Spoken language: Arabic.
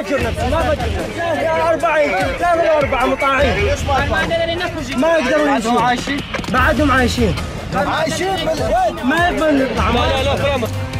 فجر نفسه ما فجر نفسه. 40 كانوا 4 مطاعين ما يقدرون يمشون. بعدهم عايشين. ما يقبل نطلع. لا